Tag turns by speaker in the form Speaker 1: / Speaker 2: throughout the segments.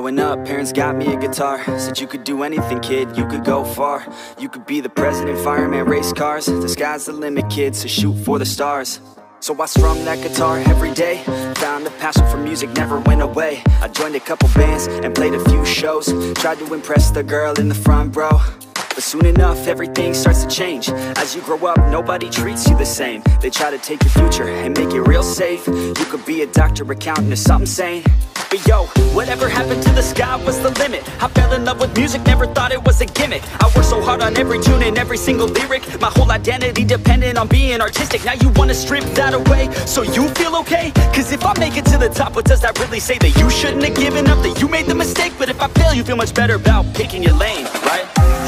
Speaker 1: Growing up, parents got me a guitar. Said you could do anything, kid, you could go far. You could be the president, fireman, race cars. The sky's the limit, kid, so shoot for the stars. So I strummed that guitar every day. Found a passion for music, never went away. I joined a couple bands and played a few shows. Tried to impress the girl in the front row. But soon enough, everything starts to change. As you grow up, nobody treats you the same. They try to take your future and make it real safe. You could be a doctor, accountant, or something sane. But yo, whatever happened to the sky was the limit. I fell in love with music, never thought it was a gimmick. I worked so hard on every tune and every single lyric. My whole identity depended on being artistic. Now you wanna strip that away, so you feel okay? Cause if I make it to the top, what does that really say? That you shouldn't have given up, that you made the mistake? But if I fail, you feel much better about picking your lane, right?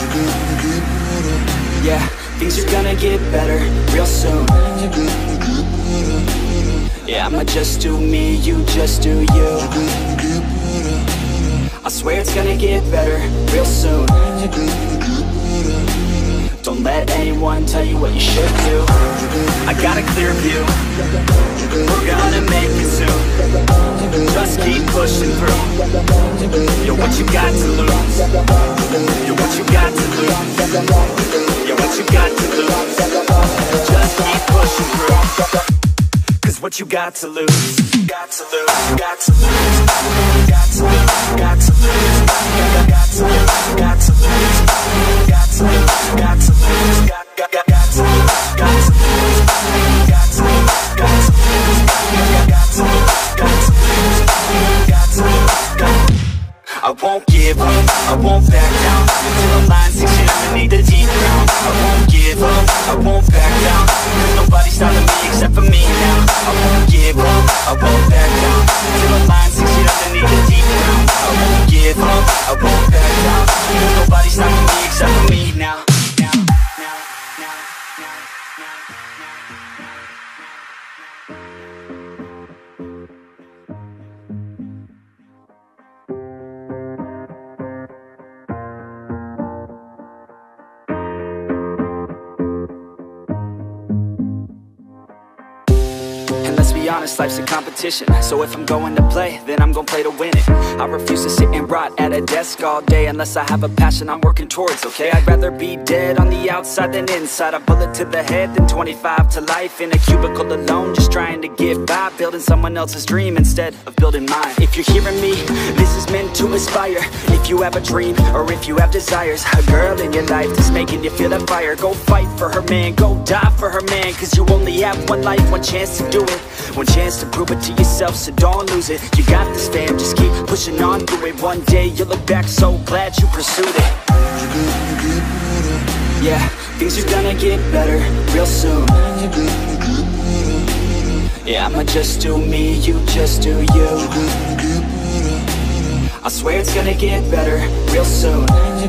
Speaker 1: Yeah, things are gonna get better real soon. Yeah, I'ma just do me, you just do you. I swear it's gonna get better real soon. Don't let anyone tell you what you should do. I got a clear view, we're gonna make it soon. Just keep pushing through. You're what you got to lose. You're what you got to lose. You're what you got to lose. Just keep pushing through. Cause what you got to lose, got to lose, got to lose, got to lose, got to lose, got to lose, got to lose, got to lose, got to lose, got to lose, got to lose, got to lose, got to lose, got to lose, got to lose, got to lose. I won't give up, I won't back down till the line 6 feet underneath the deep ground. I won't give up, I won't back down. There's nobody stopping me except for me now. I won't give up, I won't back down till the line 6 feet underneath the deep ground. I won't give up, I won't back down. There's nobody stopping me except for me now. Be honest, life's a competition. So if I'm going to play, then I'm gonna play to win it. I refuse to sit and rot at a desk all day unless I have a passion I'm working towards, okay? I'd rather be dead on the outside than inside. A bullet to the head than 25 to life in a cubicle alone, just trying to get by, building someone else's dream instead of building mine. If you're hearing me, this is meant to inspire. If you have a dream or if you have desires, a girl in your life that's making you feel that fire, go fight for her man, go die for her man. Cause you only have one life, one chance to do it, one chance to prove it to yourself, so don't lose it. You got this, fam, just keep pushing on through it. One day you'll look back so glad you pursued it. Yeah, things are gonna get better real soon. Yeah, I'ma just do me, you just do you. I swear it's gonna get better real soon.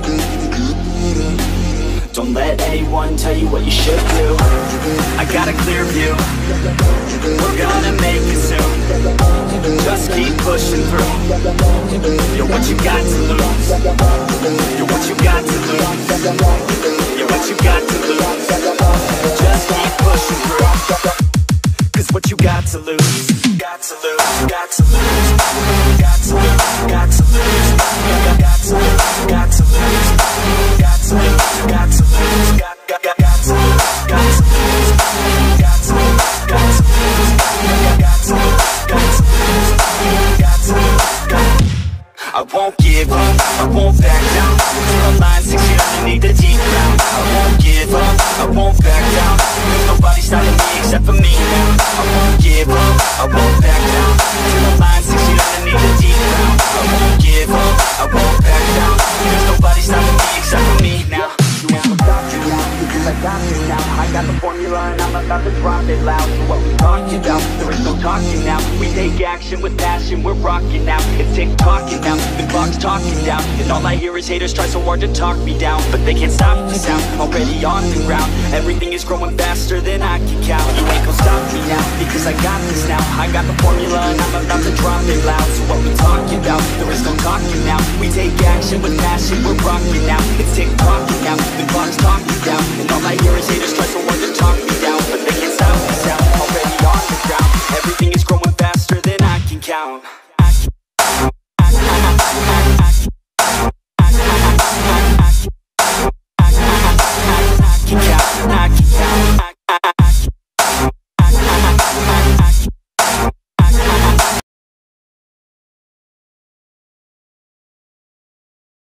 Speaker 1: Don't let anyone tell you what you should do. I got a clear view, we're gonna make it soon. Just keep pushing through. You're what you got to lose. You're what you got to lose. You're what you got to lose. Just keep pushing through. Cause what you got to lose, got to lose, got to lose, got to lose, got to lose, got to lose, got to lose, got to lose, got to lose, got to lose, got to lose, got to lose, got to lose, got to lose, got to lose, got to lose. I won't give up, I won't back down till the line 6 feet underneath the deep ground. I won't give up, I won't back down. There's nobody stopping me except for me now. I won't give up, I won't back down till the line 6 feet underneath the deep ground. I won't give up, I won't back down. There's nobody stopping me except for me now. You won't stop you now, because I got you now. I got the formula and I'm about to drop it loud. So what we talking about, there is no talking now. We take action with passion, we're rocking now. It's tick-tocking now, the clock's talking down. And all I hear is haters try so hard to talk me down, but they can't stop the sound, already on the ground. Everything is growing faster than I can count. You ain't gon' stop me now, because I got this now. I got the formula and I'm about to drop it loud. So what we talking about, there is no talking now. We take action with passion, we're rocking now. It's tick-tocking now, the clock's talking down. And all I hear is haters try so hard to talk me down.